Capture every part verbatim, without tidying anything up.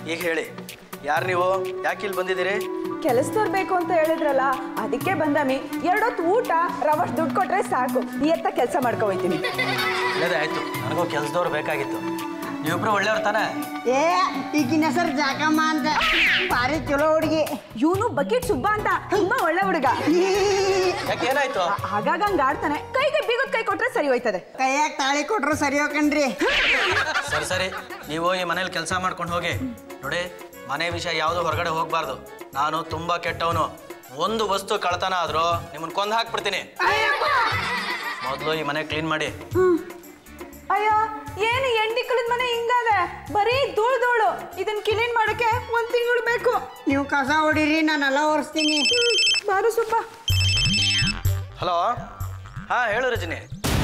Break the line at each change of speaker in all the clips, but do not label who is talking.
ಈಗ ಹೇಳಿ, ಯಾರು ನೀವು? ಯಾಕೆ ಇಲ್ಲಿ ಬಂದಿದ್ದೀರಿ?
ಕೆಲಸದವ್ರು ಬೇಕು ಅಂತ ಹೇಳಿದ್ರಲ್ಲ, ಅದಕ್ಕೆ ಬಂದಮಿ. ಎರಡೊತ್ತು ಊಟ, ರವಷ್ಟು ದುಡ್ಡು ಕೊಟ್ರೆ ಸಾಕು, ಎತ್ತ ಕೆಲಸ ಮಾಡ್ಕೊ ಹೋಯ್ತೀನಿ.
ಅದೇ ಆಯ್ತು, ನನಗೂ ಕೆಲಸದವ್ರು ಬೇಕಾಗಿತ್ತು. ನೀವಿಬ್ರು ಒಳ್ಳೆಯವ್ರು ತಾನೆ?
ಏ ಈಗಿನ ಹೆಸರು ಜಾಕಮ್ಮ ಅಂತ, ಭಾರಿ ಚಲೋ ಹುಡುಗಿ.
ಇವನು ಬಕೆಟ್ ಸುಬ್ಬ ಅಂತ, ತುಂಬಾ ಒಳ್ಳೆ ಹುಡುಗ.
ಯಾಕೆ ಏನಾಯ್ತು?
ಆಗಾಗ ಹಂಗ ಆಡ್ತಾನೆ. ಕೈಗೆ ಬೀಗದ ಕೈ ಕೊಟ್ರೆ ಸರಿ ಹೋಯ್ತದೆ.
ಕೈಯಾಗ ತಾಳಿ ಕೊಟ್ರು ಸರಿ ಹೋಗ್ಕಣ್ರಿ.
ಸರಿ ಸರಿ, ನೀವು ಈ ಮನೇಲಿ ಕೆಲಸ ಮಾಡ್ಕೊಂಡು ಹೋಗಿ. ನೋಡಿ, ಮನೆ ವಿಷಯ ಯಾವುದು ಹೊರಗಡೆ ಹೋಗ್ಬಾರ್ದು. ನಾನು ತುಂಬಾ ಕೆಟ್ಟವನು. ಒಂದು ವಸ್ತು ಕಳ್ತನ ಆದ್ರೂ ನಿಮ್ಮನ್ನ ಕೊಂದು ಹಾಕ್ಬಿಡ್ತೀನಿ. ಮೊದಲು ಈ ಮನೆ ಕ್ಲೀನ್ ಮಾಡಿ.
ಅಯ್ಯೋ, ಏನು ಎಂಡಿಕಳದ ಮನೆ ಹಿಂಗಾದೆ, ಬರೀ ಧೂಳು ಧೂಳು. ಇದನ್ನ ಕ್ಲೀನ್ ಮಾಡಕ್ಕೆ ಒಂದ್ ತಿಂಗಳು ಬೇಕು.
ನೀವು ಕಸ ಹೊಡೀರಿ, ನಾನೆಲ್ಲ ಒರೆಸ್ತೀನಿ.
ಬಾರು ಸುಬ್ಬ.
ಹಲೋ, ಹಾ ಹೇಳು ರಜನಿ.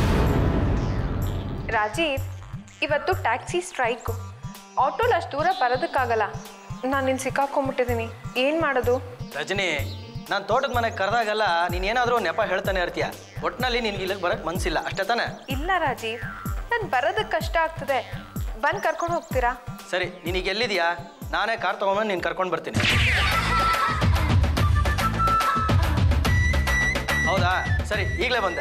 ರಾಜೀವ್, ಇವತ್ತು ಟ್ಯಾಕ್ಸಿ ಸ್ಟ್ರೈಕು. ಆಟೋಲ್ ಅಷ್ಟು ದೂರ ಬರೋದಕ್ಕಾಗಲ್ಲ. ನಾನು ನಿನ್ನ ಸಿಕ್ಕಾಕೊಂಡ್ಬಿಟ್ಟಿದ್ದೀನಿ. ಏನು ಮಾಡೋದು?
ರಜನಿ, ನಾನು ತೋಟದ ಮನೆಗೆ ಕರೆದಾಗಲ್ಲ ನೀನೇನಾದರೂ ನೆಪ ಹೇಳ್ತಾನೆ ಇರ್ತೀಯ. ಒಟ್ಟಿನಲ್ಲಿ ನಿನ್ಗೆ ಇಲ್ಲಿಗೆ ಬರೋಕ್ಕೆ ಮನಸ್ಸಿಲ್ಲ, ಅಷ್ಟೇ ತಾನೆ?
ಇಲ್ಲ ರಾಜೀವ್, ನಾನು ಬರೋದಕ್ಕೆ ಕಷ್ಟ ಆಗ್ತದೆ. ಬಂದು ಕರ್ಕೊಂಡು ಹೋಗ್ತೀರಾ?
ಸರಿ, ನೀನೀಗ ಎಲ್ಲಿದೆಯಾ? ನಾನೇ ಕಾರ್ ತೊಗೊಂಬಂದು ನೀನು ಕರ್ಕೊಂಡು ಬರ್ತೀನಿ. ಹೌದಾ? ಸರಿ, ಈಗಲೇ ಬಂದೆ.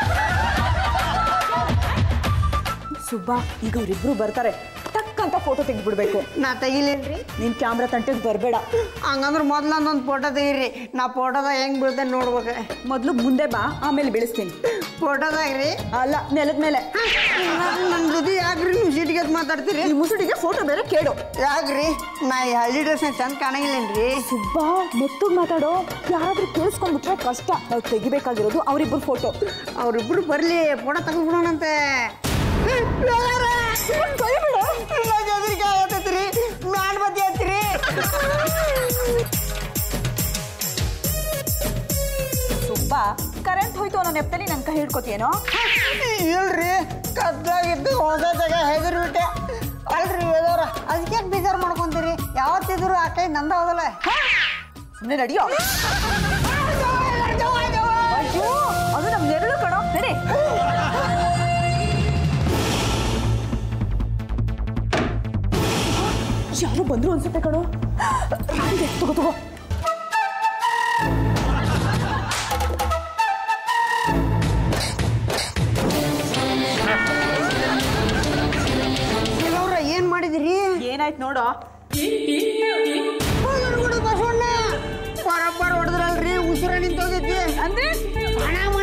ಸುಬ್ಬ, ಈಗ ಅವರಿಬ್ರು ಬರ್ತಾರೆ. ಟಕ್ ಅಂತ ಫೋಟೋ ತೆಗೆದ್ಬಿಡ್ಬೇಕು.
ನಾ ತೆಗಿಲೇನ್ರಿ?
ನಿನ್ ಕ್ಯಾಮ್ರಾ ತಂಟೆಗೆ ಬರಬೇಡ.
ಹಂಗಂದ್ರೆ ಮೊದ್ಲು ಒಂದೊಂದು ಫೋಟೋ ತೆಗೀರಿ. ನಾ ಫೋಟೋದಾಗ ಹೆಂಗ್ ಬೀಳ್ತೇನೆ ನೋಡ್ಬೇಕು.
ಮೊದಲು ಮುಂದೆ ಬಾ, ಆಮೇಲೆ ಬೆಳೆಸ್ತೀನಿ.
ಫೋಟೋದಾಗ್ರಿ?
ಅಲ್ಲ, ನೆಲದ ಮೇಲೆ.
ನನ್ನ ಜೊತೆ ಯಾಕ್ರಿ ನೀವು ಸಿಟಿಗೆ ಮಾತಾಡ್ತೀರಿ?
ಈ ಮುಸುಡಿಗೆ ಫೋಟೋ ಬೇರೆ ಕೇಳು.
ಯಾಕ್ರಿ? ನಾ ಈ ಹಳ್ಳಿ ಡ್ರೆಸ್ ಚಂದ ಕಾಣಂಗಿಲ್ಲೇನ್ರಿ?
ಸುಬ್ಬ, ಮೆತ್ತಗ್ ಮಾತಾಡೋ. ಯಾರಾದ್ರೂ ಕೇಳಿಸ್ಕೊಂಡ್ಬಿಟ್ರೆ ಕಷ್ಟ. ನಾವು ತೆಗಿಬೇಕಾಗಿರೋದು ಅವರಿಬ್ರು ಫೋಟೋ.
ಅವ್ರಿಬ್ರು ಬರ್ಲಿ, ಫೋಟೋ ತೆಗೆದ್ಬಿಡೋಣಂತೆ. ಮ್ಯಾನ್ ಬದ್ದಿ ಹತ್ತಿರಿ.
ಸುಬ್ಬ, ಕರೆಂಟ್ ಹೋಯ್ತು ಅನ್ನೋ ನೆಪದಲ್ಲಿ ನನ್ನ ಕೈ ಹಿಡ್ಕೋತೀನೋ?
ಇಲ್ರಿ, ಕದ್ದಾಗಿದ್ದು ಹೊಸ ಜಾಗ ಹೆದರ್ಬಿಟ್ಟೆ. ಅಲ್ರಿ ವೇದವ್ರ, ಅದಕ್ಕೆ ಬೇಜಾರು ಮಾಡ್ಕೊಂತೀರಿ? ಯಾವತ್ತಿದ್ರು ಆ ಕೈ ನಂದ ಹೋದಲ್ಲ.
ಸುಮ್ಮನೆ ನಡಿಯೋ. ಅಯ್ಯೋ, ಅದು ನಮ್ ನೆರಳು ಕಣೋ. ನಡಿ. ಯಾರು ಬಂದ್ರು ಅನ್ಸುತ್ತೆ ಕಣೋ. ತಗೋ ತಗೋ.
ಏನ್ ಮಾಡಿದಿರಿ?
ಏನಾಯ್ತು ನೋಡೋ.
ಬಸವಣ್ಣ ಬರಬ್ಬರ್ ಹೊಡೆದ್ರಲ್ರಿ, ಉಸಿರ ನಿಂತೋಗೈತಿ.
ಅಂದ್ರೆ
ಹಣ